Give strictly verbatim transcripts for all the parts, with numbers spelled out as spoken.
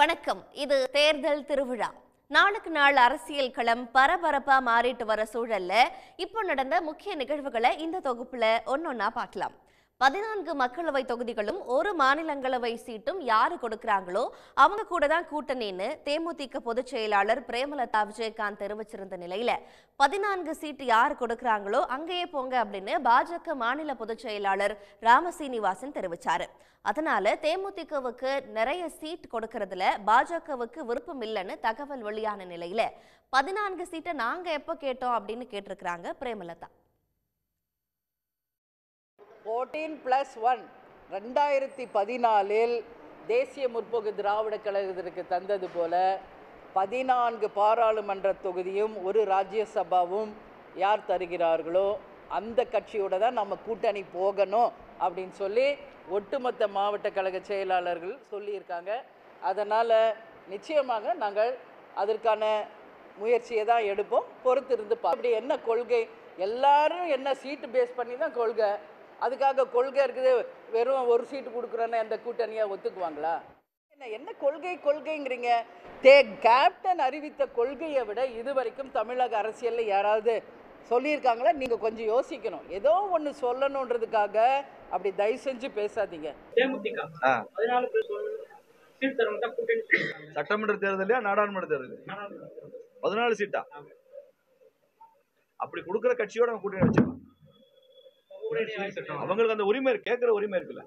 வணக்கம். இது தேர்தல் திருவிழா. நாளுக்கு நாள் அரசியல் களம் பரபரப்பா மாறிட்டு வர சூழல்ல இப்போ நடந்த முக்கிய நிகழ்வுகளை இந்த தொகுப்புல ஒன்னொன்னா பார்க்கலாம். பதினான்கு மக்களவை தொகுதிகளும் ஒரு மாநிலங்களவை சீட்டும் யாரு கொடுக்கறாங்களோ அவங்க கூட தான் கூட்டணின்னு தேமுதிக பொதுச் செயலாளர் பிரேமலதா விஜயகாந்த் தெரிவிச்சிருந்த நிலையில பதினான்கு சீட்டு யாரு கொடுக்கறாங்களோ அங்கேயே போங்க அப்படின்னு பாஜக மாநில பொதுச் செயலாளர் ராமசீனிவாசன் தெரிவிச்சாரு. அதனால தேமுதிகவுக்கு நிறைய சீட் கொடுக்கறதுல பாஜகவுக்கு விருப்பம் இல்லைன்னு தகவல் வெளியான நிலையில பதினான்கு சீட்டை நாங்க எப்ப கேட்டோம் அப்படின்னு கேட்டிருக்கிறாங்க பிரேமலதா. பதினான்கு பிளஸ் ஒன்று ரெண்டாயிரத்தி பதினாலில் தேசிய முற்போக்கு திராவிட கழகத்திற்கு தந்தது போல பதினான்கு பாராளுமன்ற தொகுதியும் ஒரு ராஜ்யசபாவும் யார் தருகிறார்களோ அந்த கட்சியோட தான் நம்ம கூட்டணி போகணும் அப்படின்னு சொல்லி ஒட்டுமொத்த மாவட்ட கழக செயலாளர்கள் சொல்லியிருக்காங்க. அதனால் நிச்சயமாக நாங்கள் அதற்கான முயற்சியை தான் எடுப்போம். பொறுத்திருந்து பா அப்படி என்ன கொள்கை, எல்லாரும் என்ன சீட்டு பேஸ் பண்ணி தான் கொள்கை, அதுக்காக கொள்கை இருக்குது வெறும் ஒரு சீட்டு கொடுக்குறோன்னு அந்த கூட்டணியை ஒத்துக்குவாங்களா? என்ன என்ன கொள்கை கொள்கைங்கிறீங்க? தே கேப்டன் அறிவித்த கொள்கையை விட இதுவரைக்கும் தமிழக அரசியலில் யாராவது சொல்லியிருக்காங்களா? நீங்கள் கொஞ்சம் யோசிக்கணும். ஏதோ ஒன்று சொல்லணுன்றதுக்காக அப்படி தயவு செஞ்சு பேசாதீங்க. சட்டமன்ற தேர்தலையா நாடாளுமன்ற தேர்தல் பதினாலு சீட்டா அப்படி கொடுக்குற கட்சியோட நம்ம கூட்டணி வச்சுக்கலாம். அவங்களுக்கு அந்த உரிமை கேட்கிற உரிமை இருக்குல்ல,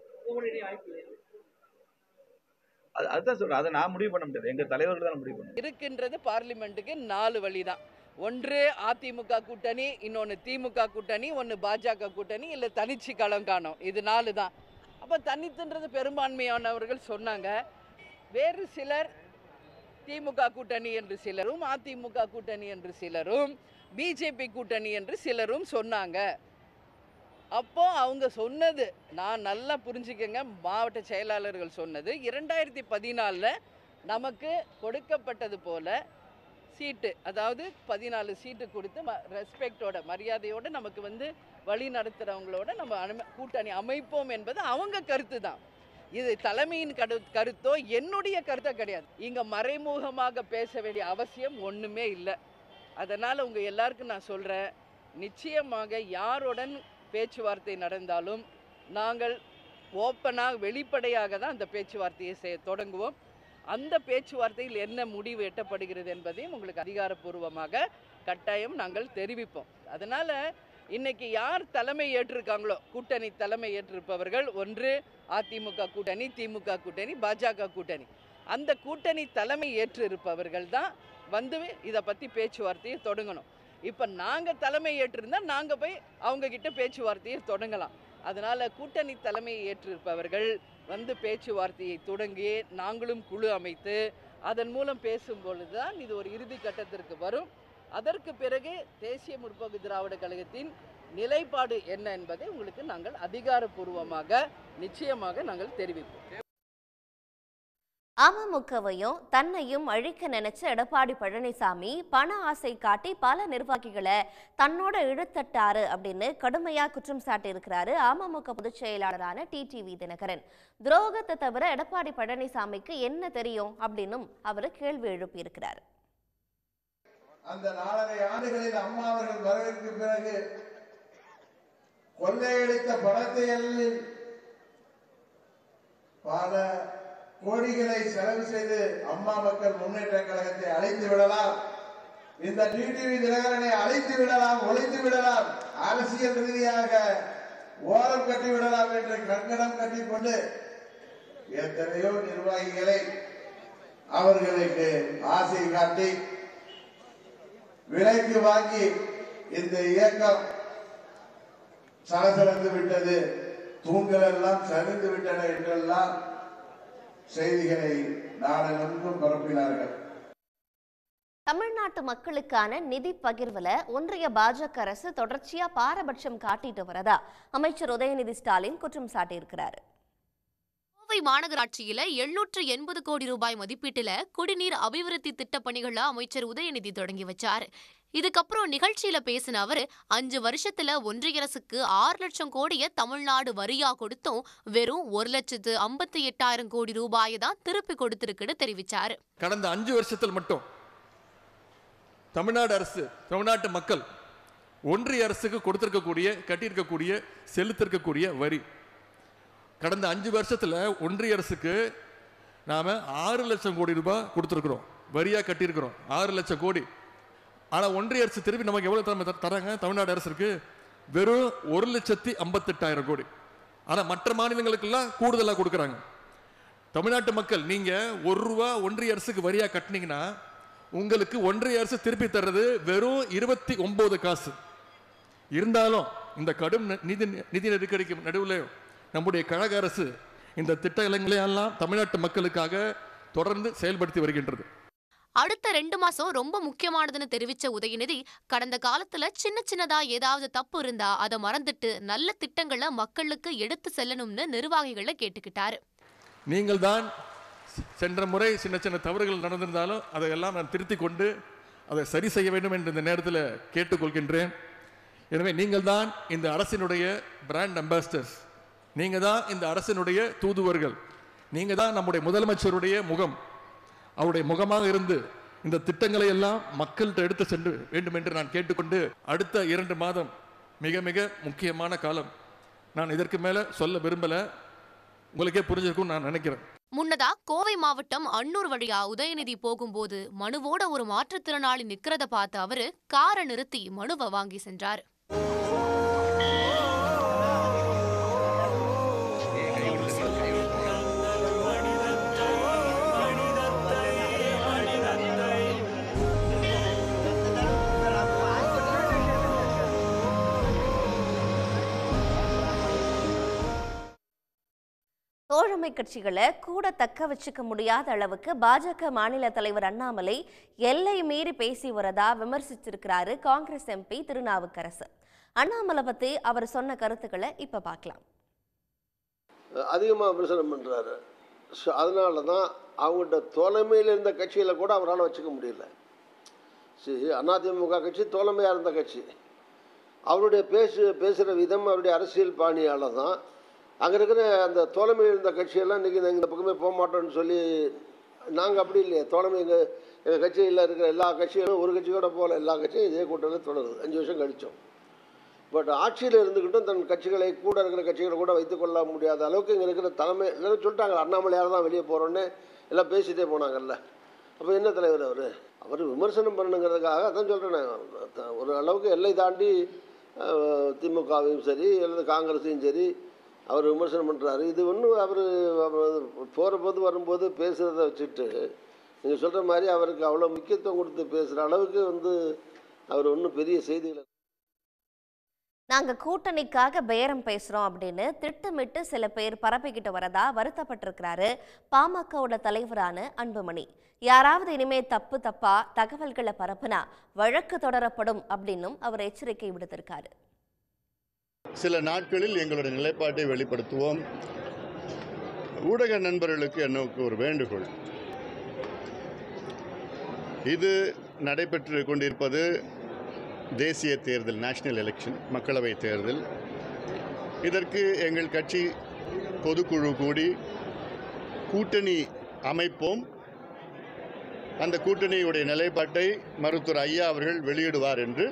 அதுதான் சொல்றேன். அதை நான் முடிவு பண்ண முடியாது, எங்க தலைவர்கள் தான் முடிவு பண்ண இருக்கின்றது. பார்லிமெண்ட்டுக்கு நாலு வழி தான். ஒன்று அதிமுக கூட்டணி, இன்னொன்று திமுக கூட்டணி, ஒன்று பாஜக கூட்டணி, இல்லை தனிச்சு களம் காணும். இது நாலு தான். அப்போ தனித்துன்றது பெரும்பான்மையானவர்கள் சொன்னாங்க. வேறு சிலர் திமுக கூட்டணி என்று சிலரும், அதிமுக கூட்டணி என்று சிலரும், பிஜேபி கூட்டணி என்று சிலரும் சொன்னாங்க. அப்போ அவங்க சொன்னது நான் நல்லா புரிஞ்சுக்கங்க, மாவட்ட செயலாளர்கள் சொன்னது இரண்டாயிரத்தி பதினாலில் நமக்கு கொடுக்கப்பட்டது போல சீட்டு, அதாவது பதினாலு சீட்டு கொடுத்து ம ரெஸ்பெக்டோட மரியாதையோடு நமக்கு வந்து வழி நடத்துகிறவங்களோட நம்ம அனு கூட்டணி அமைப்போம் என்பது அவங்க கருத்து தான். இது தலைமையின் கரு கருத்தோ என்னுடைய கருத்தோ கிடையாது. இங்கே மறைமுகமாக பேச வேண்டிய அவசியம் ஒன்றுமே இல்லை. அதனால் உங்கள் எல்லாருக்கும் நான் சொல்கிறேன், நிச்சயமாக யாருடன் பேச்சுவார்த்தை நடந்தாலும் நாங்கள் ஓப்பனாக வெளிப்படையாக தான் அந்த பேச்சுவார்த்தையை செய்ய தொடங்குவோம். அந்த பேச்சுவார்த்தையில் என்ன முடிவு எட்டப்படுகிறது என்பதையும் உங்களுக்கு அதிகாரப்பூர்வமாக கட்டாயம் நாங்கள் தெரிவிப்போம். அதனால் இன்னைக்கு யார் தலைமை ஏற்றிருக்காங்களோ, கூட்டணி தலைமை ஏற்றிருப்பவர்கள் ஒன்று அதிமுக கூட்டணி, திமுக கூட்டணி, பாஜக கூட்டணி, அந்த கூட்டணி தலைமை ஏற்றிருப்பவர்கள் தான் வந்து இதை பற்றி பேச்சுவார்த்தையை தொடங்கணும். இப்போ நாங்கள் தலைமை ஏற்றிருந்தால் நாங்கள் போய் அவங்கக்கிட்ட பேச்சுவார்த்தையை தொடங்கலாம். அதனால் கூட்டணி தலைமையை ஏற்றிருப்பவர்கள் வந்து பேச்சுவார்த்தையை தொடங்கி நாங்களும் குழு அமைத்து அதன் மூலம் பேசும்பொழுது தான் இது ஒரு இறுதி கட்டத்திற்கு வரும். அதற்கு பிறகு தேசிய முற்போக்கு திராவிட கழகத்தின் நிலைப்பாடு என்ன என்பதை உங்களுக்கு நாங்கள் அதிகாரப்பூர்வமாக நிச்சயமாக நாங்கள் தெரிவிப்போம். அமமுகவையும் தன்னையும் அழிக்க நினைச்ச எடப்பாடி பழனிசாமி பண ஆசை காட்டி பல நிர்வாகிகளை தன்னோட இழுத்தட்டாரு அப்படின்னு கடுமையா குற்றம் சாட்டி இருக்கிறாரு அமமுக பொதுச் செயலாளரான டிடிவி தினகரன். துரோகத்தை தவிர எடப்பாடி பழனிசாமிக்கு என்ன தெரியும் அப்படின்னும் அவரு கேள்வி எழுப்பி இருக்கிறார். அந்த நாலரை ஆண்டுகளில் அம்மா அவர்கள் வரவிற்கு பிறகு கொள்ளையடித்த பணத்தை பல கோடிகளை செலவு செய்து அம்மா மக்கள் முன்னேற்ற கழகத்தை அழைத்து விடலாம், இந்த டிடிவி தினகரனை அழைத்து விடலாம், ஒழித்து விடலாம், அரசியல் ரீதியாக ஓரம் கட்டி விடலாம் என்று கங்கணம் கட்டிக்கொண்டு எத்தனையோ நிர்வாகிகளை அவர்களுக்கு ஆசை காட்டி விலைக்கு வாங்கி இந்த இயக்கம் சலசலந்து விட்டது, தூண்கள் எல்லாம் சரிந்து விட்டன என்றெல்லாம் செய்திகளை நாடெங்கும் பரப்பினார்கள். தமிழ்நாட்டு மக்களுக்கான நிதி பகிர்வுல ஒன்றிய பாஜக அரசு தொடர்ச்சியா பாரபட்சம் காட்டிட்டு வரதா அமைச்சர் உதயநிதி ஸ்டாலின் குற்றம் சாட்டியிருக்கிறார். கோவை மாநகராட்சியில எழுநூற்று எண்பது கோடி ரூபாய் மதிப்பீட்டுல குடிநீர் அபிவிருத்தி திட்ட பணிகளை அமைச்சர் உதயநிதி தொடங்கி வச்சாரு. இதுக்கப்புறம் நிகழ்ச்சியில பேசின அவரு அஞ்சு வருஷத்துல ஒன்றிய அரசுக்கு ஆறு லட்சம் கோடிய தமிழ்நாடு வரியா கொடுத்தும் வெறும் ஒரு லட்சத்து ஐம்பத்தி எட்டாயிரம் கோடி ரூபாயை தான் திருப்பி கொடுத்திருக்குன்னு தெரிவிச்சாரு. கடந்த அஞ்சு வருஷத்தில் மட்டும் தமிழ்நாடு அரசு, தமிழ்நாட்டு மக்கள் ஒன்றிய அரசுக்கு கொடுத்திருக்கக்கூடிய, கட்டியிருக்கக்கூடிய, செலுத்திருக்கக்கூடிய வரி கடந்த அஞ்சு வருஷத்துல ஒன்றிய அரசுக்கு நாம ஆறு லட்சம் கோடி ரூபாய் கொடுத்திருக்கிறோம், வரியா கட்டியிருக்கிறோம் ஆறு லட்சம் கோடி. ஆனா ஒன்றிய அரசு திருப்பி நமக்கு எவ்வளவு தராங்க? தமிழ்நாடு அரசுக்கு வெறும் ஒரு லட்சத்தி ஐம்பத்தி எட்டாயிரம் கோடி. ஆனா மற்ற மாநிலங்களுக்கெல்லாம் கூடுதலா கொடுக்குறாங்க. தமிழ்நாட்டு மக்கள் நீங்க ஒரு ரூபா ஒன்றிய அரசுக்கு வரியா கட்டினீங்கன்னா உங்களுக்கு ஒன்றிய அரசு திருப்பி தர்றது வெறும் இருபத்தி ஒன்பது காசு. இருந்தாலும் இந்த கடும் நிதி நிதி நெருக்கடிக்கு நடுவில் நம்முடைய கழக அரசு இந்த திட்டங்களை எல்லாம் தமிழ்நாட்டு மக்களுக்காக தொடர்ந்து செயல்படுத்தி வருகின்றது. அடுத்த ரெண்டு மாசம் ரொம்ப முக்கியமானதுன்னு தெரிவிச்ச உதயநிதி, கடந்த காலத்துல சின்ன சின்னதா ஏதாவது தப்பு இருந்தா அதை மறந்துட்டு நல்ல திட்டங்களை மக்களுக்கு எடுத்து செல்லணும்னு நிர்வாகிகளை கேட்டுக்கிட்டாரு. நீங்கள் தான் சென்ற முறை சின்ன சின்ன தவறுகள் நடந்திருந்தாலும் அதையெல்லாம் நான் திருத்திக் கொண்டு அதை சரி செய்ய வேண்டும் என்று இந்த நேரத்தில் கேட்டுக்கொள்கின்றேன். எனவே நீங்கள் தான் இந்த அரசினுடைய பிராண்ட் அம்பாசிடர்ஸ், நீங்க தான் இந்த அரசினுடைய தூதுவர்கள், நீங்க தான் நம்முடைய முதலமைச்சருடைய முகம். அவருடைய முகமாக இருந்து இந்த திட்டங்களை எல்லாம் மக்கள்கிட்ட எடுத்து சென்று வேண்டும் என்று நான் கேட்டுக்கொண்டு, அடுத்த இரண்டு மாதம் மிக மிக முக்கியமான காலம். நான் இதற்கு மேல சொல்ல விரும்பல, உங்களுக்கே புரிஞ்சிருக்கும் நான் நினைக்கிறேன். முன்னதா கோவை மாவட்டம் அன்னூர் வழியா உதயநிதி போகும்போது மனுவோட ஒரு மாற்றுத்திறனாளி நிக்கிறத பார்த்து அவரு காரை நிறுத்தி மனுவை வாங்கி சென்றார். தோழமை கட்சிகளை கூட தக்க வச்சுக்க முடியாத அளவுக்கு பாஜக மாநில தலைவர் அண்ணாமலை எல்லை மீறி பேசி வரதா விமர்சிச்சிருக்கிறாரு காங்கிரஸ் எம்பி திருநாவுக்கரசு. அண்ணாமலை பத்தி அவர் சொன்ன கருத்துக்களை இப்ப பார்க்கலாம். அதிகமாக விமர்சனம் பண்றாரு. அதனால தான் அவங்கள்ட்ட தோழமையில் இருந்த கட்சியில கூட அவரால் வச்சுக்க முடியல. சரி, அதிமுக கட்சி தோழமையாக இருந்த கட்சி. அவருடைய பேசு பேசுகிற விதம், அவருடைய அரசியல் பாணியால் தான் அங்கே இருக்கிற அந்த தோழமையில் இருந்த கட்சியெல்லாம் இன்றைக்கி நாங்கள் இந்த பக்கமே போக மாட்டோம்னு சொல்லி, நாங்கள் அப்படி இல்லையே, தோழமை எங்கள் எங்கள் கட்சியில் இருக்கிற எல்லா கட்சிகளும் ஒரு கட்சி கூட போகல, எல்லா கட்சியும் இதே கூட்டத்தில் தொடருது. அஞ்சு வருஷம் கழித்தோம். பட் ஆட்சியில் இருந்துக்கிட்டும் தன் கட்சிகளை கூட இருக்கிற கட்சிகளை கூட வைத்துக்கொள்ள முடியாத அளவுக்கு இங்கே இருக்கிற தலைமை எல்லோரும் சொல்லிட்டாங்க, அண்ணாமலையால் தான் வெளியே போகிறோன்னு எல்லாம் பேசிகிட்டே போனாங்கல்ல. அப்போ என்ன தலைவர் அவர் அவர் விமர்சனம் பண்ணணுங்கிறதுக்காக அதான் சொல்கிறேன். ஒரு அளவுக்கு எல்லை தாண்டி திமுகவையும் சரி அல்லது காங்கிரஸையும் சரி அவர் விமர்சனம் பண்ணுறாரு. இது ஒன்றும் அவர் போகிற போது வரும்போது பேசுகிறத வச்சுட்டு நீங்கள் சொல்கிற மாதிரி அவருக்கு அவ்வளோ முக்கியத்துவம் கொடுத்து பேசுகிற அளவுக்கு வந்து அவர் ஒன்றும் பெரிய செய்திகளை. நாங்கள் கூட்டணிக்காக பேரம் பேசுகிறோம் அப்படின்னு திட்டமிட்டு சில பேர் பரப்பிக்கிட்டு வரதா வருத்தப்பட்டிருக்கிறாரு பாமகவோட தலைவரான அன்புமணி. யாராவது இனிமே தப்பு தப்பா தகவல்களை பரப்புனா வழக்கு தொடரப்படும் அப்படின்னும் அவர் எச்சரிக்கை விடுத்திருக்காரு. சில நாட்களில் எங்களுடைய நிலைப்பாட்டை வெளிப்படுத்துவோம். ஊடக நண்பர்களுக்கு எனக்கு ஒரு வேண்டுகோள். இது நடைபெற்று கொண்டிருப்பது தேசிய தேர்தல், நேஷனல் எலெக்ஷன், மக்களவை தேர்தல். இதற்கு எங்கள் கட்சி பொதுக்குழு கூடி கூட்டணி அமைப்போம். அந்த கூட்டணியுடைய நிலைப்பாட்டை மருத்துவர் ஐயா அவர்கள் வெளியிடுவார் என்று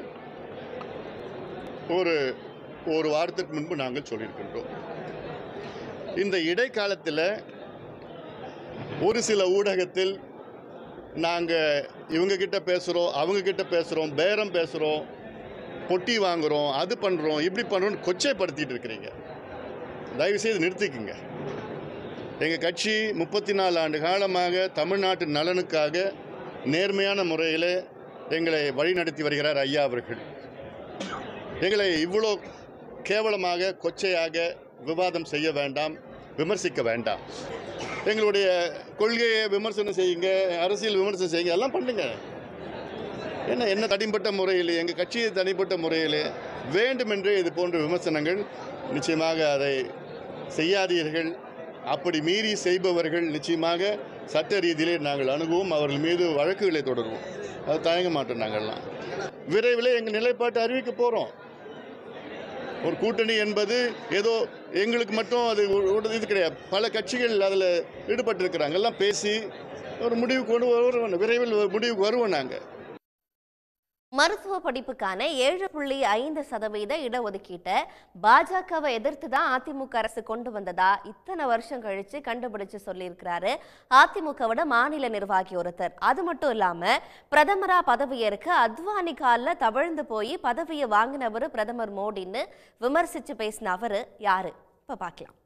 ஒரு ஒரு வாரத்திற்கு முன்பு நாங்கள் சொல்லியிருக்கின்றோம். இந்த இடைக்காலத்தில் ஒரு சில ஊடகத்தில் நாங்கள் இவங்கக்கிட்ட பேசுகிறோம், அவங்கக்கிட்ட பேசுகிறோம், பேரம் பேசுகிறோம், பொட்டி வாங்குகிறோம், அது பண்ணுறோம், இப்படி பண்ணுறோன்னு கொச்சைப்படுத்திட்டு இருக்கிறீங்க. தயவுசெய்து நிறுத்திக்குங்க. எங்கள் கட்சி முப்பத்தி நாலு ஆண்டு காலமாக தமிழ்நாட்டு நலனுக்காக நேர்மையான முறையில் எங்களை வழிநடத்தி வருகிறார் ஐயா அவர்கள். எங்களை இவ்வளோ கேவலமாக கொச்சையாக விவாதம் செய்ய வேண்டாம், விமர்சிக்க வேண்டாம். எங்களுடைய கொள்கையை விமர்சனம் செய்யுங்க, அரசியல் விமர்சனம் செய்யுங்க, எல்லாம் பண்ணுங்க. என்ன என்ன தனிப்பட்ட முறையில், எங்கள் கட்சியை தனிப்பட்ட முறையில் வேண்டுமென்றே இது போன்ற விமர்சனங்கள் நிச்சயமாக அதை செய்யாதீர்கள். அப்படி மீறி செய்பவர்கள் நிச்சயமாக சட்ட ரீதியிலே நாங்கள் அணுகுவோம், அவர்கள் மீது வழக்குகளை தொடருவோம். அது தயங்க மாட்டோம். நாங்கள்லாம் விரைவில் எங்கள் நிலைப்பாட்டை அறிவிக்க போகிறோம். ஒரு கூட்டணி என்பது ஏதோ எங்களுக்கு மட்டும் அது இது கிடையாது. பல கட்சிகள் அதில் ஈடுபட்டிருக்கிறாங்க. எல்லாம் பேசி ஒரு முடிவு கொண்டு வருவோம். விரைவில் ஒரு முடிவுக்கு வருவோம். நாங்கள் மருத்துவ படிப்புக்கான ஏழு புள்ளி ஐந்து சதவீத இடஒதுக்கீட்டை பாஜகவை எதிர்த்து தான் அதிமுக அரசு கொண்டு வந்ததா இத்தனை வருஷம் கழிச்சு கண்டுபிடிச்சு சொல்லியிருக்கிறாரு அதிமுகவோட மாநில நிர்வாகி ஒருத்தர். அது மட்டும் இல்லாம பிரதமரா பதவியேற்க அத்வானி காலில் தவழ்ந்து போய் பதவியை வாங்கினவரு பிரதமர் மோடின்னு விமர்சிச்சு பேசின அவரு யாரு இப்ப பார்க்கலாம்.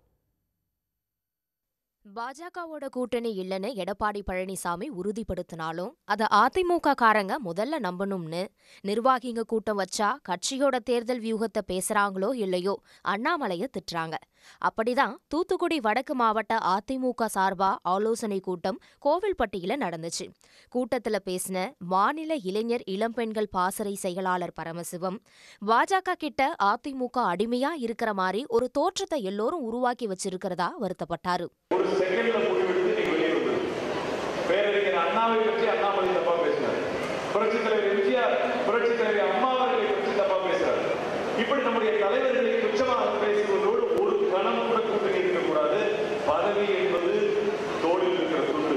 பாஜகவோட கூட்டணி இல்லைன்னு எடப்பாடி பழனிசாமி உறுதிப்படுத்தினாலும் அதை அதிமுக காரங்க முதல்ல நம்பணும்னு நிர்வாகிங்க கூட்டம் வச்சா கட்சியோட தேர்தல் வியூகத்தை பேசுறாங்களோ இல்லையோ அண்ணாமலைய திட்டுறாங்க. அப்படிதான் தூத்துக்குடி வடக்கு மாவட்ட அதிமுக சார்பா ஆலோசனை கூட்டம் கோவில்பட்டியில நடந்துச்சு. கூட்டத்துல பேசின மாநில இளைஞர் இளம்பெண்கள் பாசறை செயலாளர் பரமசிவம், பாஜக கிட்ட அதிமுக அடிமையா இருக்கிற மாதிரி ஒரு தோற்றத்தை எல்லோரும் உருவாக்கி வச்சிருக்கிறதா வருத்தப்பட்டாரு. பேரறிஞர் அண்ணாவை பற்றி அண்ணாமலை தப்பா பேசினார். புரட்சித் தலைவர் எம்ஜிஆர், புரட்சித் தலைவர் அம்மா அவர்களை பற்றி தப்பா பேசுறார். இப்படி நம்முடைய தலைவர்களை துச்சமாக பேசுவதோடு ஒரு கணம் கூட கூட்டணி இருக்கக்கூடாது. பதவி என்பது தோளில் இருக்கிற துண்டு,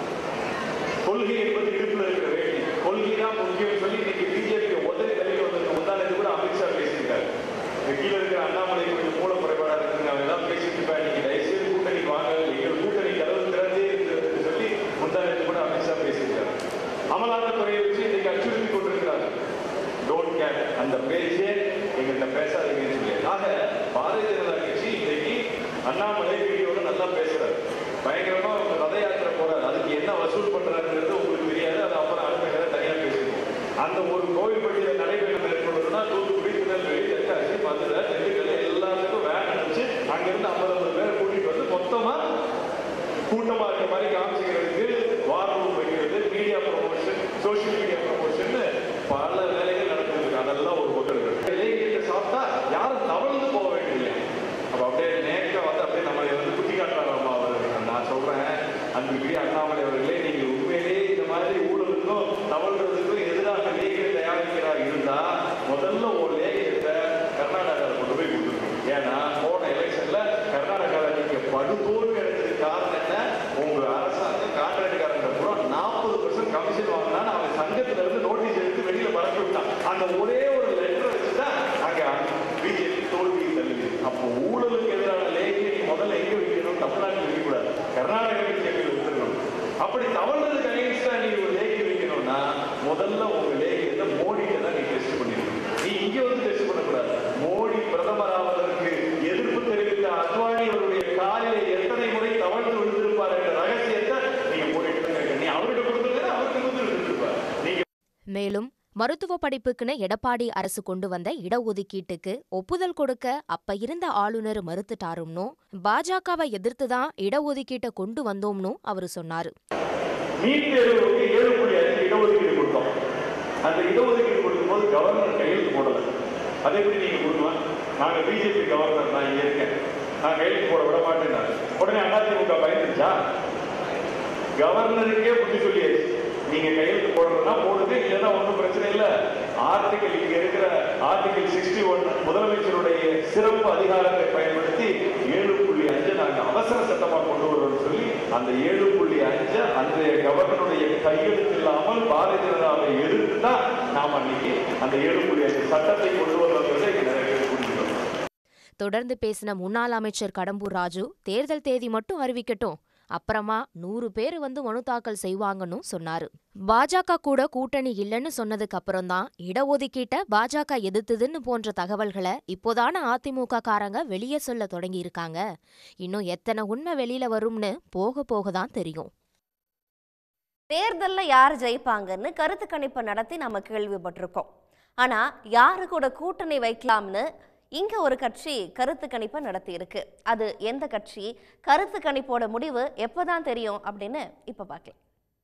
கொள்கை என்பது இடுப்பில் இருக்கிற வேட்டி. கொள்கை தான் முக்கியம் சொல்லி இன்னைக்கு பிஜேபி உதவி தலைவர் வந்திருக்க முந்தானது கூட அமித்ஷா பேசியிருக்காரு. கீழே இருக்கிற அண்ணாமலை கொஞ்சம் மூல குறைபாடா இருக்குங்க, அவன் எல்லாம் பேசிட்டு இருப்பா. இன்னைக்கு தயவுசெய்து கூட்டணி வாங்க, எங்கள் கூட்டணி கதவு திறந்தே இருக்கு சொல்லி முந்தானது கூட அமித்ஷா பேசியிருக்காரு. அமலாக்கத்துறையை வச்சு இன்னைக்கு அச்சுறுத்தி கொண்டிருக்கிறார். டோன்ட் கேர் அந்த பேச்சே எங்கள்கிட்ட பேசாதீங்கன்னு சொல்லி. ஆக பாரதிய ஜனதா கட்சி இன்னைக்கு அண்ணாமலை வீடியோட நல்லா பேசுறாரு. பயங்கரமா அவங்க ரத யாத்திரை போறாரு. அதுக்கு என்ன வசூல் பண்றாருங்கிறது உங்களுக்கு தெரியாது. அது அப்புறம் அடுத்த தனியா பேசுவோம். அந்த ஒரு கோவில்பட்டியில நடைபெறும் மேற்கொள்ளுன்னா தூத்துக்குடி, திருநெல்வேலி, தென்காசி, மதுரை, திண்டுக்கல் எல்லாத்துக்கும் வேன் அனுப்பிச்சு அங்கிருந்து ஐம்பது ஐம்பது பேரை கூட்டிட்டு வந்து மொத்தமா கூட்டமா இருக்க மாதிரி காமிச்சுக்கிறதுக்கு வார் ரூம் வைக்கிறது, media promotion, social media promotion பல வேலைகள் நடக்குது. அதெல்லாம் ஒரு பக்கம் இருக்கு. சாப்பிட்டா யாரும் தவழ்ந்து போக வேண்டியதில்லை. அப்ப அப்படியே நேக்க வந்து அப்படியே நம்மளை வந்து குட்டி காட்டுறாங்க அவர். நான் சொல்றேன் அன்புக்குரிய அண்ணாமலை அவர்களே, நீங்க உண்மையிலேயே இந்த மாதிரி ஊழலுக்கும் தவழ்றதுக்கும் எதிராக லேகியம் தயாரிக்கிறா இருந்தா முதல்ல ஒரு லேகியத்தை கர்நாடகாவில் கொண்டு போய் கொடுத்துருக்கோம். ஏன்னா போன எலெக்ஷன்ல கர்நாடகாவில் நீங்க படுதோல்வி அடைஞ்சதுக்கு காரணம் என்ன? உங்க அரசாங்கம் கான்ட்ராக்ட்காரங்க கூட நாற்பது பர்சன்ட் கமிஷன் வாங்கினான்னு அவன் சங்கத்துல இருந்து நோட்டீஸ் எடுத்து வெளியில பறக்க விட்டான். அந்த ஒரே ஒரு லெட்டர் வச்சுதான் அங்க பிஜேபி தோல்வி தள்ளுது. அப்போ ஊழலுக்கு எதிரான லேகியம் நீ முதல்ல எங்க வைக்கணும்? தமிழ்நாட்டில் வைக்கக்கூடாது, கர்நாடக பிஜேபி வச்சிருக்கணும். அப்படி தவறுறதுக்கு அகைன்ஸ்டா நீ ஒரு லேகியம் வைக்கணும்னா முதல்ல உங்க லேகியத்தை மோடியை தான் நீ டெஸ்ட் பண்ணிருக்கணும். நீ இங்க வந்து டெஸ்ட் பண்ணக்கூடாது. மோடி பிரதமர் ஆவதற்கு எதிர்ப்பு தெரிவித்த அத்வானி அவருடைய காலில் எத்தனை முறை தவழ்ந்து விழுந்திருப்பார் என்ற ரகசியத்தை நீங்க மோடி நீ அவர்கிட்ட கொடுத்துருக்க அவருக்கு வந்து விழுந்திருப்பார். நீங்க மேலும் மருத்துவ படிப்புக்குன்னு எடப்பாடி அரசு கொண்டு வந்த இடஒதுக்கீட்டுக்கு ஒப்புதல் கொடுக்க அப்ப இருந்த ஆளுநர் மறுத்துட்டாரும்னோ பாஜகவை எதிர்த்துதான் இடஒதுக்கீட்டை கொண்டு வந்தோம்னு அவரு சொன்னாரு. நீட் தேர்வுக்கு ஏழு புள்ளி அஞ்சு இடஒதுக்கீடு கொடுத்தோம். அந்த இடஒதுக்கீடு கொடுக்கும்போது கவர்னர் கையெழுத்து போடல. அதே எப்படி நீங்க கொடுக்கலாம்? நாங்க பிஜேபி கவர்னர், நான் இங்க இருக்கேன், நான் கையெழுத்து போட விட மாட்டேன். உடனே அதிமுக பயந்துச்சா? கவர்னருக்கே புத்தி சொல்லியாச்சு, நீங்க கையெழுத்து போடுறதுன்னா போடுது, இல்லைன்னா ஒன்றும் பிரச்சனை இல்லை. ஆர்டிகல் இங்க இருக்கிற ஆர்டிகல் சிக்ஸ்டி ஒன் முதலமைச்சருடைய சிறப்பு அதிகாரத்தை பயன்படுத்தி ஏழு புள்ளி அஞ்சு நாங்க அவசர சட்டமா கொண்டு வருவோம்னு சொல்லி அந்த ஏழு புள்ளி அஞ்சு அன்றைய கவர்னருடைய கையெழுத்து இல்லாமல் பாரதிய ஜனதாவை எதிர்த்து தான் நாம் அன்னைக்கு அந்த ஏழு புள்ளி அஞ்சு சட்டத்தை கொண்டு வருவதை நிறைவேற்ற முடியும். தொடர்ந்து பேசின முன்னாள் அமைச்சர் கடம்பூர் ராஜு, தேர்தல் தேதி மட்டும் அறிவிக்கட்டும், அப்புறமா நூறு பேர் வந்து மனு தாக்கல் செய்வாங்கன்னு சொன்னாரு. பாஜக கூட கூட்டணி இல்லைன்னு சொன்னதுக்கு அப்புறம்தான் இடஒதுக்கீட்டை பாஜக எதிர்த்ததுன்னு போன்ற தகவல்களை இப்போதான அதிமுக காரங்க வெளியே சொல்ல தொடங்கி இருக்காங்க. இன்னும் எத்தனை உண்மை வெளியில வரும்னு போக போகதான் தெரியும். தேர்தல்ல யார் ஜெயிப்பாங்கன்னு கருத்து கணிப்பை நடத்தி நம்ம கேள்விப்பட்டிருக்கோம். ஆனா யாரு கூட கூட்டணி வைக்கலாம்னு இங்க ஒரு கட்சி கருத்து கணிப்பை நடத்தி இருக்கு. அது எந்த கட்சி, கருத்து கணிப்போட முடிவு எப்பதான் தெரியும் அப்படின்னு இப்ப பார்க்கலாம்.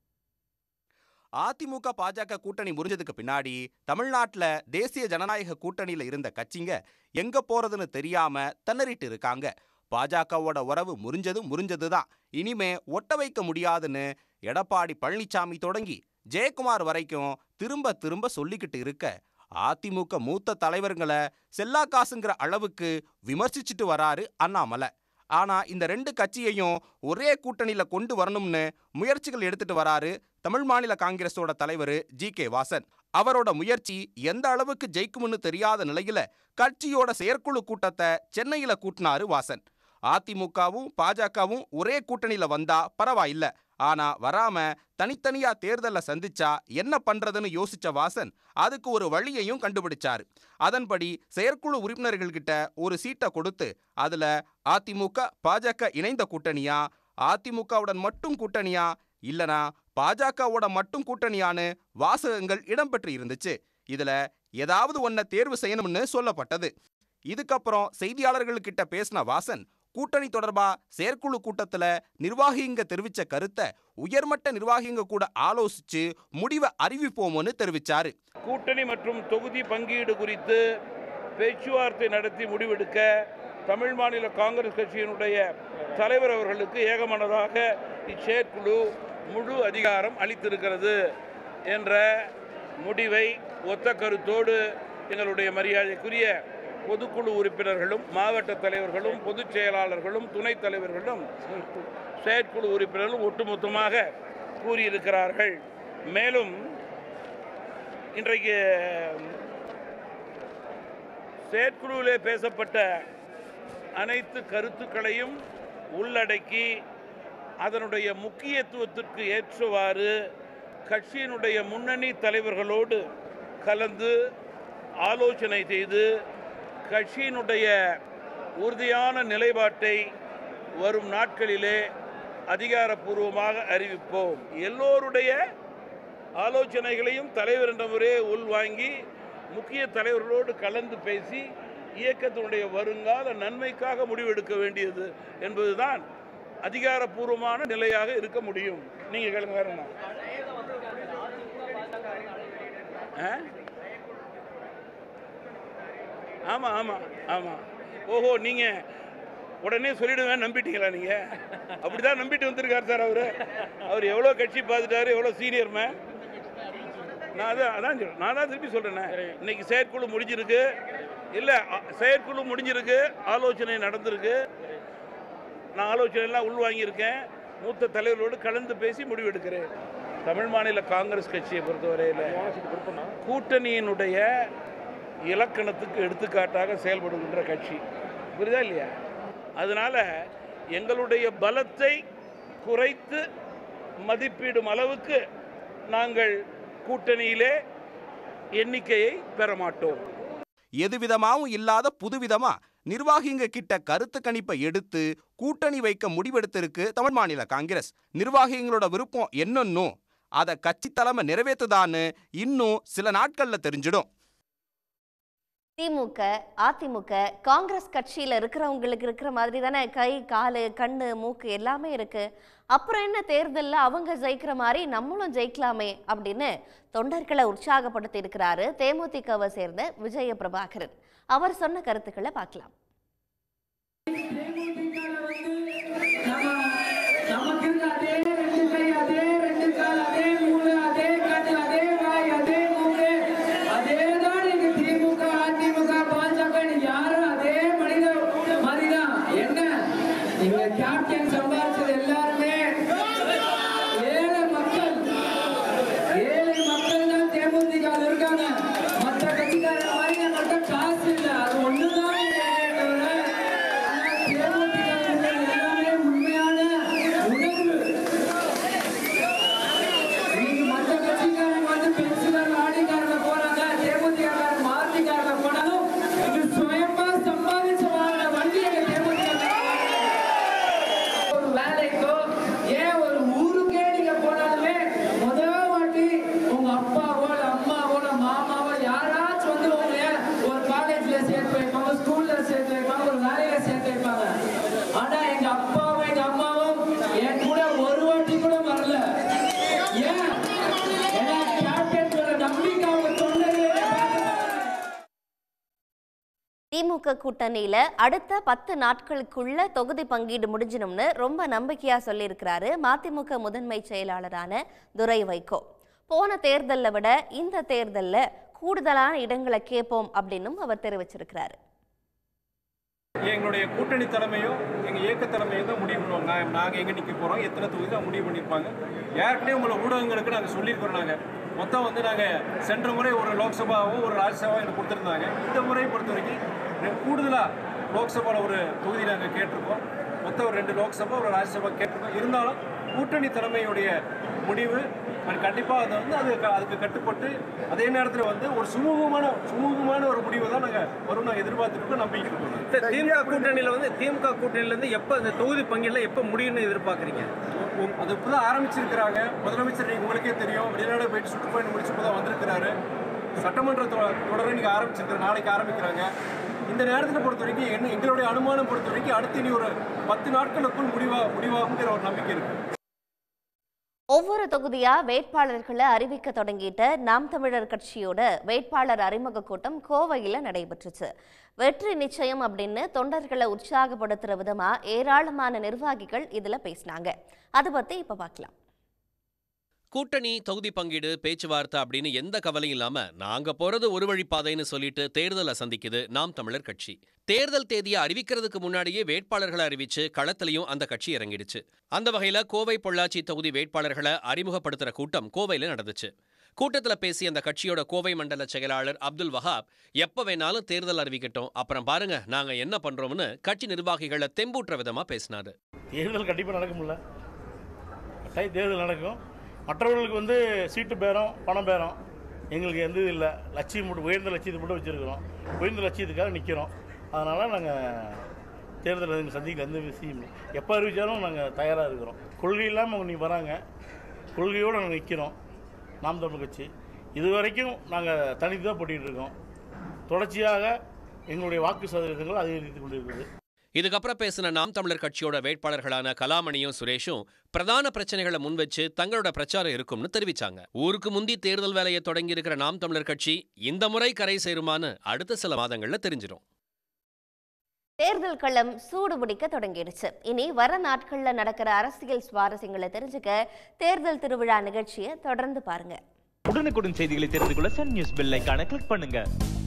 அதிமுக பாஜக கூட்டணி முறிஞ்சதுக்கு பின்னாடி தமிழ்நாட்டில் தேசிய ஜனநாயக கூட்டணியில் இருந்த கட்சிங்க எங்க போறதுன்னு தெரியாம திணறிட்டு இருக்காங்க. பாஜகவோட உறவு முறிஞ்சது முறிஞ்சது தான், இனிமே ஒட்ட வைக்க முடியாதுன்னு எடப்பாடி பழனிசாமி தொடங்கி ஜெயக்குமார் வரைக்கும் திரும்ப திரும்ப சொல்லிக்கிட்டு இருக்க, அதிமுக மூத்த தலைவர்களை செல்லா காசுங்கிற அளவுக்கு விமர்சிச்சுட்டு வராரு அண்ணாமலை. ஆனா இந்த ரெண்டு கட்சியையும் ஒரே கூட்டணியில கொண்டு வரணும்னு முயற்சிகள் எடுத்துட்டு வராரு தமிழ் மாநில காங்கிரஸோட தலைவர் ஜி கே வாசன். அவரோட முயற்சி எந்த அளவுக்கு ஜெயிக்கும்னு தெரியாத நிலையில கட்சியோட செயற்குழு கூட்டத்தை சென்னையில கூட்டினாரு வாசன். அதிமுகவும் பாஜகவும் ஒரே கூட்டணியில வந்தா பரவாயில்ல, ஆனா வராம தனித்தனியா தேர்தலை சந்திச்சா என்ன பண்றதுன்னு யோசிச்ச வாசன் அதுக்கு ஒரு வழியையும் கண்டுபிடிச்சாரு. அதன்படி செயற்குழு உறுப்பினர்கள் கிட்ட ஒரு சீட்டை கொடுத்து அதுல அதிமுக பாஜக இணைந்த கூட்டணியா, அதிமுகவுடன் மட்டும் கூட்டணியா, இல்லனா பாஜகவோட மட்டும் கூட்டணியான்னு வாசகங்கள் இடம்பெற்று இருந்துச்சு. இதுல ஏதாவது ஒன்ன தேர்வு செய்யணும்னு சொல்லப்பட்டது. இதுக்கப்புறம் செய்தியாளர்கள்கிட்ட பேசின வாசன் கூட்டணி தொடர்பா செயற்குழு கூட்டத்துல நிர்வாகிங்க தெரிவிச்ச கருத்தை உயர்மட்ட நிர்வாகிங்க கூட ஆலோசிச்சு முடிவை அறிவிப்போம்னு தெரிவிச்சாரு. கூட்டணி மற்றும் தொகுதி பங்கீடு குறித்து பேச்சுவார்த்தை நடத்தி முடிவெடுக்க தமிழ் மாநில காங்கிரஸ் கட்சியினுடைய தலைவர் அவர்களுக்கு ஏகமனதாக இச்செயற்குழு முழு அதிகாரம் அளித்திருக்கிறது என்ற முடிவை ஒத்த கருத்தோடு எங்களுடைய மரியாதைக்குரிய பொதுக்குழு உறுப்பினர்களும் மாவட்ட தலைவர்களும் பொதுச் செயலாளர்களும் துணைத் தலைவர்களும் செயற்குழு உறுப்பினர்களும் ஒட்டுமொத்தமாக கூறியிருக்கிறார்கள். மேலும் இன்றைக்கு செயற்குழுவிலே பேசப்பட்ட அனைத்து கருத்துக்களையும் உள்ளடக்கி அதனுடைய முக்கியத்துவத்திற்கு ஏற்றவாறு கட்சியினுடைய முன்னணி தலைவர்களோடு கலந்து ஆலோசனை செய்து கட்சியினுடைய உறுதியான நிலைப்பாட்டை வரும் நாட்களிலே அதிகாரப்பூர்வமாக அறிவிப்போம். எல்லோருடைய ஆலோசனைகளையும் தலைவர் என்ற முறையை உள்வாங்கி முக்கிய தலைவர்களோடு கலந்து பேசி இயக்கத்தினுடைய வருங்கால நன்மைக்காக முடிவெடுக்க வேண்டியது என்பதுதான் அதிகாரப்பூர்வமான நிலையாக இருக்க முடியும். நீங்க கேளுங்க. வேற என்ன? ஆமா ஆமா ஆமா ஓஹோ, நீங்க உடனே சொல்லிடுவேன் நம்பிட்டீங்களா? நீங்க அப்படிதான் நம்பிட்டு வந்திருக்காரு சார். அவரு அவர் எவ்வளோ கட்சி பார்த்துட்டாரு, எவ்வளோ சீனியர் மேன். நான் அதான் அதான் நான் தான் திருப்பி சொல்றேன். இன்னைக்கு செயற்குழு முடிஞ்சிருக்கு, இல்லை செயற்குழு முடிஞ்சிருக்கு, ஆலோசனை நடந்திருக்கு. நான் ஆலோசனை எல்லாம் உள்வாங்கியிருக்கேன். மூத்த தலைவர்களோடு கலந்து பேசி முடிவெடுக்கிறேன். தமிழ் மாநில காங்கிரஸ் கட்சியை பொறுத்தவரையில் கூட்டணியினுடைய இலக்கணத்துக்கு எடுத்துக்காட்டாக செயல்படுகின்ற கட்சி, புரியுதா இல்லையா? அதனால எங்களுடைய பலத்தை குறைத்து மதிப்பிடும் அளவுக்கு நாங்கள் கூட்டணியிலே எண்ணிக்கையை பெற மாட்டோம். எதுவிதமாவும் இல்லாத புதுவிதமா நிர்வாகிங்க கிட்ட கருத்து கணிப்பை எடுத்து கூட்டணி வைக்க முடிவெடுத்திருக்கு தமிழ் மாநில காங்கிரஸ். நிர்வாகிகளோட விருப்பம் என்னன்னும் அதை கட்சி தலைமை நிறைவேற்றுதான்னு இன்னும் சில நாட்கள்ல தெரிஞ்சிடும். திமுக அதிமுக காங்கிரஸ் கட்சியில இருக்கிறவங்களுக்கு இருக்கிற மாதிரி தானே கை காலு கண்ணு மூக்கு எல்லாமே இருக்கு. அப்புறம் என்ன, தேர்தலில் அவங்க ஜெயிக்கிற மாதிரி நம்மளும் ஜெயிக்கலாமே அப்படின்னு தொண்டர்களை உற்சாகப்படுத்தி இருக்கிறாரு தேமுதிகவை சேர்ந்த விஜய பிரபாகரன். அவர் சொன்ன கருத்துக்களை பார்க்கலாம். உண்மையான அதிமுக கூட்டணியில அடுத்த பத்து நாட்களுக்குள்ள தொகுதி பங்கீடு முடிஞ்சிடும்னு ரொம்ப நம்பிக்கையா சொல்லியிருக்கிறாரு மதிமுக முதன்மை செயலாளரான துரை வைகோ. போன தேர்தலை விட இந்த தேர்தல்ல கூடுதலான இடங்களை கேட்போம் அப்படின்னும் அவர் தெரிவிச்சிருக்கிறாரு. எங்களுடைய கூட்டணி தலைமையும் எங்கள் இயக்க தலைமையும் தான் முடிவு பண்ணுவோம். நான் நாங்கள் எங்கே நிற்க போகிறோம், எத்தனை தொகுதி தான் முடிவு பண்ணியிருப்பாங்க. ஏற்கனவே உங்களை ஊடகங்களுக்கு நாங்கள் சொல்லியிருக்கிறோம். நாங்கள் மொத்தம் வந்து நாங்கள் சென்ற முறை ஒரு லோக்சபாவும் ஒரு ராஜ்யசபாவும் எனக்கு கொடுத்துருந்தாங்க. இந்த முறையை பொறுத்த வரைக்கும் கூடுதலாக லோக்சபாவில் ஒரு தொகுதி நாங்கள் கேட்டிருக்கோம். மொத்தம் ஒரு ரெண்டு லோக்சபா ஒரு ராஜ்யசபா கேட்டிருக்கோம். இருந்தாலும் கூட்டணி தலைமையுடைய முடிவு கண்டிப்பாக அதை வந்து அது அதுக்கு கட்டுப்பட்டு அதே நேரத்தில் வந்து ஒரு சுமூகமான சுமூகமான ஒரு முடிவை தான் நாங்கள் வரும் நாங்கள் எதிர்பார்த்துருக்கோம், நம்பிக்கை இருக்கோம். திமுக கூட்டணியில் வந்து திமுக கூட்டணியிலேருந்து எப்போ இந்த தொகுதி பங்கில் எப்போ முடியும்னு எதிர்பார்க்குறீங்க? அது இப்போ தான் ஆரம்பிச்சிருக்கிறாங்க. முதலமைச்சர் உங்களுக்கே தெரியும், வெளிநாடு போயிட்டு சுற்றுப்பயணம் முடிச்சு இப்போ தான் வந்திருக்கிறாரு. சட்டமன்ற தொடரை நீங்கள் ஆரம்பிச்சிருக்கிற நாளைக்கு ஆரம்பிக்கிறாங்க. இந்த நேரத்தில் பொறுத்த வரைக்கும் என்ன எங்களுடைய அனுமானம் பொறுத்த வரைக்கும் அடுத்து இனி ஒரு பத்து நாட்களுக்குள் முடிவா முடிவாகுங்கிற ஒரு நம்பிக்கை இருக்கு. ஒவ்வொரு தொகுதியா வேட்பாளர்களை அறிவிக்க தொடங்கிட்ட நாம் தமிழர் கட்சியோட வேட்பாளர் அறிமுக கூட்டம் கோவையில் நடைபெற்றுச்சு. வெற்றி நிச்சயம் அப்படின்னு தொண்டர்களை உற்சாகப்படுத்துற விதமா ஏராளமான நிர்வாகிகள் இதுல பேசினாங்க. அதை பத்தி இப்ப பார்க்கலாம். கூட்டணி தொகுதி பங்கீடு பேச்சுவார்த்தை அப்படின்னு எந்த கவலையும் இல்லாம நாங்க போறது ஒரு வழிப்பாதைன்னு சொல்லிட்டு தேர்தலை சந்திக்குது நாம் தமிழர் கட்சி. தேர்தல் தேதியை அறிவிக்கிறதுக்கு முன்னாடியே வேட்பாளர்களை அறிவிச்சு களத்திலையும் அந்த கட்சி இறங்கிடுச்சு. அந்த வகையில கோவை பொள்ளாச்சி தொகுதி வேட்பாளர்களை அறிமுகப்படுத்துற கூட்டம் கோவையில நடந்துச்சு. கூட்டத்துல பேசிய அந்த கட்சியோட கோவை மண்டல செயலாளர் அப்துல் வஹாப் எப்ப வேணாலும் தேர்தல் அறிவிக்கட்டும், அப்புறம் பாருங்க நாங்க என்ன பண்றோம்னு கட்சி நிர்வாகிகளை தெம்பூட்டுற விதமா பேசினாரு. தேர்தல் கண்டிப்பா நடக்கும்ல, கட்டாய தேர்தல் நடக்கும். மற்றவர்களுக்கு வந்து சீட்டு பேரம் பணம் பேரம் எங்களுக்கு எந்த இது இல்லை. லட்சியம் மட்டும் உயர்ந்த லட்சியத்தை மட்டும் வச்சுருக்கிறோம். உயர்ந்த லட்சியத்துக்காக நிற்கிறோம். அதனால் நாங்கள் தேர்தல் எங்கள் சந்திக்கல எந்த விஷயம் எப்போ அறிவித்தாலும் நாங்கள் தயாராக இருக்கிறோம். கொள்கை இல்லாமல் அவங்க நீ வராங்க, கொள்கையோடு நாங்கள் நிற்கிறோம். நாம் தமிழ் கட்சி இது வரைக்கும் நாங்கள் தனித்து தான் போட்டிகிட்டு இருக்கோம். தொடர்ச்சியாக எங்களுடைய வாக்கு சதவீதங்கள் அதிகரித்து கொண்டிருக்கிறது. இதுக்கப்புறம் பேசின நாம் தமிழர் கட்சியோட வேட்பாளர்களான கலாமணியும் சுரேஷும் பிரதான பிரச்சனைகளை முன்வச்சு தங்களோட பிரச்சாரம் இருக்கும்னு தெரிவிச்சாங்க. ஊருக்கு முந்தி தேர்தல் வேலையை தொடங்கி இருக்கிற நாம் தமிழர் கட்சி இந்த முறை கரை சேருமான்னு அடுத்த சில மாதங்கள்ல தெரிஞ்சிடும். தேர்தல் களம் சூடு பிடிக்க தொடங்கிடுச்சு. இனி வர நாட்கள்ல நடக்கிற அரசியல் சுவாரஸ்யங்களை தெரிஞ்சுக்க தேர்தல் திருவிழா நிகழ்ச்சியை தொடர்ந்து பாருங்க. உடனுக்குடன் செய்திகளை தெரிந்து கொள்ள சன் நியூஸ் பெல் ஐகானை கிளிக் பண்ணுங்க.